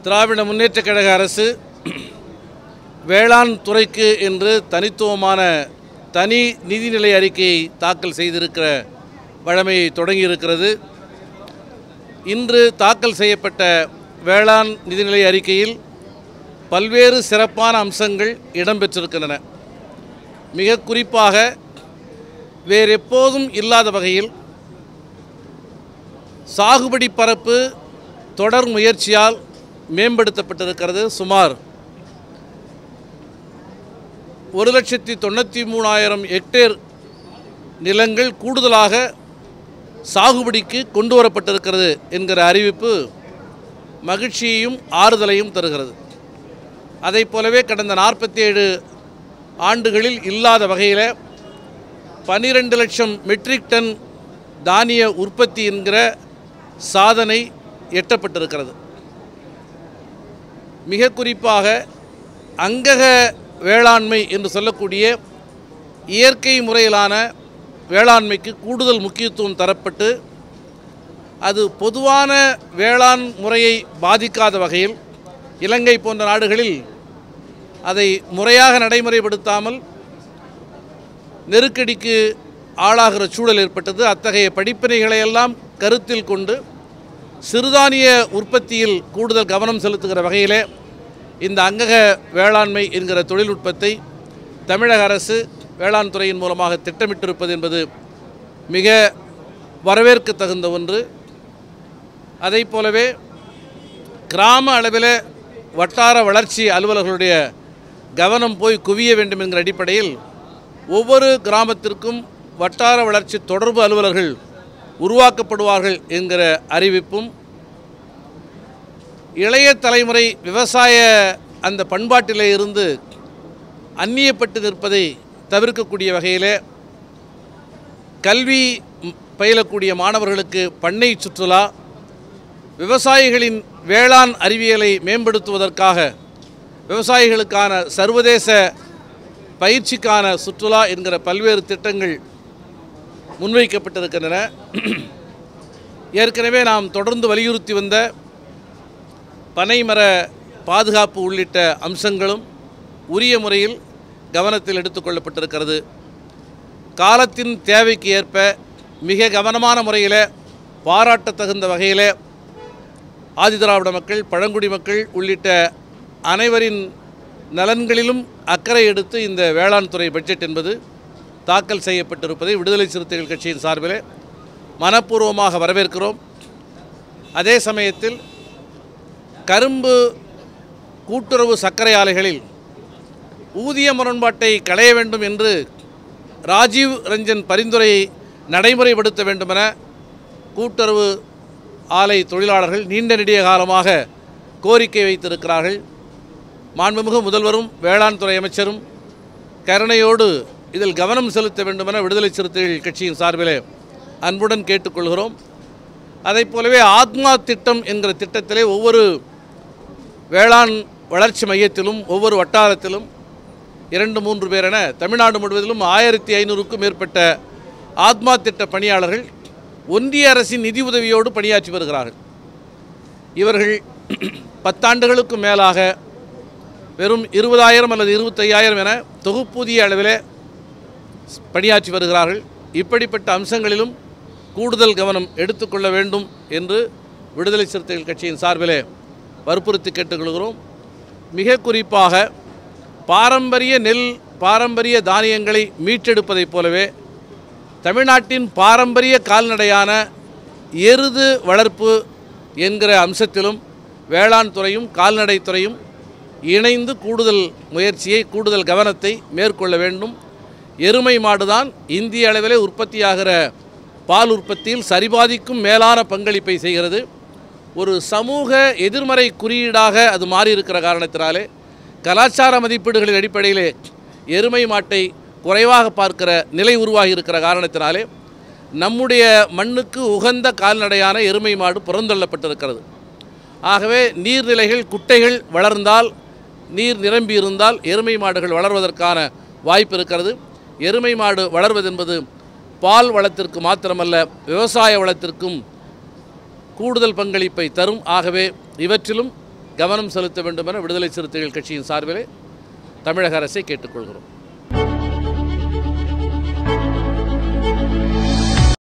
திராவிட முன்னேற்றக் கழக அரசு வேளாண் துறைக்கு என்று தனித்துவமான தனி நிதிநிலை அறிக்கையை தாக்கல் செய்திருக்கிற வழமையை தொடங்கியிருக்கிறது. இன்று தாக்கல் செய்யப்பட்ட வேளாண் நிதிநிலை அறிக்கையில் பல்வேறு சிறப்பான அம்சங்கள் இடம்பெற்றிருக்கின்றன. மிக குறிப்பாக வேறெப்போதும் இல்லாத வகையில் சாகுபடி பரப்பு தொடர் முயற்சியால் மேம்படுத்தப்பட்டிருக்கிறது. சுமார் 1,93,000 ஹெக்டேர் நிலங்கள் கூடுதலாக சாகுபடிக்கு கொண்டு வரப்பட்டிருக்கிறது என்கிற அறிவிப்பு மகிழ்ச்சியையும் ஆறுதலையும் தருகிறது. அதை போலவே கடந்த 47 ஆண்டுகளில் இல்லாத வகையில் 12 லட்சம் மெட்ரிக் டன் தானிய உற்பத்தி என்கிற சாதனை எட்டப்பட்டிருக்கிறது. மிக குறிப்பாக அங்கக வேளாண்மை என்று சொல்லக்கூடிய இயற்கை முறையிலான வேளாண்மைக்கு கூடுதல் முக்கியத்துவம் தரப்பட்டு அது பொதுவான வேளாண் முறையை பாதிக்காத வகையில் இலங்கை போன்ற நாடுகளில் அதை முறையாக நடைமுறைப்படுத்தாமல் நெருக்கடிக்கு ஆளாகிற சூழல் ஏற்பட்டது. அத்தகைய படிப்பினைகளையெல்லாம் கருத்தில் கொண்டு சிறுதானிய உற்பத்தியில் கூடுதல் கவனம் செலுத்துகிற வகையிலே இந்த அங்கக வேளாண்மை என்கிற தொழில்நுட்பத்தை தமிழக அரசு வேளாண் துறையின் மூலமாக திட்டமிட்டிருப்பது என்பது மிக வரவேற்க தகுந்த ஒன்று. அதை போலவே கிராம அளவில் வட்டார வளர்ச்சி அலுவலர்களுடைய கவனம் போய் குவிய வேண்டும் என்கிற அடிப்படையில் ஒவ்வொரு கிராமத்திற்கும் வட்டார வளர்ச்சி தொடர்பு அலுவலர்கள் உருவாக்கப்படுவார்கள் என்கிற அறிவிப்பும் இளைய தலைமுறை விவசாய அந்த பண்பாட்டிலே இருந்து அந்நியப்பட்டு நிற்பதை தவிர்க்கக்கூடிய வகையிலே கல்வி பயிலக்கூடிய மாணவர்களுக்கு பண்ணை சுற்றுலா, விவசாயிகளின் வேளாண் அறிவியலை மேம்படுத்துவதற்காக விவசாயிகளுக்கான சர்வதேச பயிற்சிக்கான சுற்றுலா என்கிற பல்வேறு திட்டங்கள் முன்வைக்கப்பட்டிருக்கின்றன. ஏற்கனவே நாம் தொடர்ந்து வலியுறுத்தி வந்த பனைமர பாதுகாப்பு உள்ளிட்ட அம்சங்களும் உரிய முறையில் கவனத்தில் எடுத்துக்கொள்ளப்பட்டிருக்கிறது. காலத்தின் தேவைக்கு ஏற்ப மிக கவனமான முறையில் பாராட்டத்தகுந்த வகையில் ஆதிதிராவிட மக்கள், பழங்குடி மக்கள் உள்ளிட்ட அனைவரின் நலன்களிலும் அக்கறை எடுத்து இந்த வேளாண் துறை பட்ஜெட் என்பது தாக்கல் செய்யப்பட்டிருப்பதை விடுதலை சிறுத்தைகள் கட்சியின் சார்பில் மனப்பூர்வமாக வரவேற்கிறோம். அதே சமயத்தில் கரும்பு கூட்டுறவு சர்க்கரை ஆலைகளில் ஊதிய முரண்பாட்டை களைய வேண்டும் என்று ராஜீவ் ரஞ்சன் பரிந்துரையை நடைமுறைப்படுத்த வேண்டுமென கூட்டுறவு ஆலை தொழிலாளர்கள் நீண்ட நெடிய காலமாக கோரிக்கை வைத்திருக்கிறார்கள். மாண்புமிகு முதல்வரும் வேளாண் துறை அமைச்சரும் கருணையோடு இதில் கவனம் செலுத்த வேண்டுமென விடுதலை சிறுத்தைகள் கட்சியின் சார்பில் அன்புடன் கேட்டுக்கொள்கிறோம். அதை போலவே ஆத்மா திட்டம் என்கிற திட்டத்திலே ஒவ்வொரு வேளாண் வளர்ச்சி மையத்திலும் ஒவ்வொரு வட்டாரத்திலும் 2-3 பேர் என தமிழ்நாடு முழுவதிலும் 1500க்கும் மேற்பட்ட ஆத்மா திட்ட பணியாளர்கள் ஒன்றிய அரசின் நிதி உதவியோடு பணியாற்றி வருகிறார்கள். இவர்கள் 10 ஆண்டுகளுக்கும் மேலாக வெறும் 20,000 அல்லது 25,000 என தொகுப்பூதிய அளவில் பணியாற்றி வருகிறார்கள். இப்படிப்பட்ட அம்சங்களிலும் கூடுதல் கவனம் எடுத்துக்கொள்ள வேண்டும் என்று விடுதலை சிறுத்தைகள் கட்சியின் சார்பில் வற்புறுத்தி கேட்டுக்கொள்கிறோம். மிக குறிப்பாக பாரம்பரிய நெல், பாரம்பரிய தானியங்களை மீட்டெடுப்பதைப் போலவே தமிழ்நாட்டின் பாரம்பரிய கால்நடையான எருது வளர்ப்பு என்கிற அம்சத்திலும் வேளாண் துறையும் கால்நடை துறையும் இணைந்து கூடுதல் முயற்சியை, கூடுதல் கவனத்தை மேற்கொள்ள வேண்டும். எருமை மாடுதான் இந்திய அளவிலே உற்பத்தியாகிற பால் உற்பத்தியில் சரிபாதிக்கும் மேலான பங்களிப்பை செய்கிறது. ஒரு சமூக எதிர்மறை குறியீடாக அது மாறியிருக்கிற காரணத்தினாலே கலாச்சார மதிப்பீடுகளின் அடிப்படையிலே எருமை மாட்டை குறைவாக பார்க்கிற நிலை உருவாகி இருக்கிற காரணத்தினாலே நம்முடைய மண்ணுக்கு உகந்த கால்நடையான எருமை மாடு புறந்தள்ளப்பட்டிருக்கிறது. ஆகவே நீர்நிலைகள், குட்டைகள் வளர்ந்தால், நீர் நிரம்பி இருந்தால் எருமை மாடுகள் வளர்வதற்கான வாய்ப்பு இருக்கிறது. எருமை மாடு வளர்வதென்பது பால் வளத்திற்கு மாத்திரமல்ல, விவசாய வளத்திற்கும் கூடுதல் பங்களிப்பை தரும். ஆகவே இவற்றிலும் கவனம் செலுத்த வேண்டும் என விடுதலை சிறுத்தைகள் கட்சியின் சார்பிலே தமிழக அரசை கேட்டுக்கொள்கிறோம்.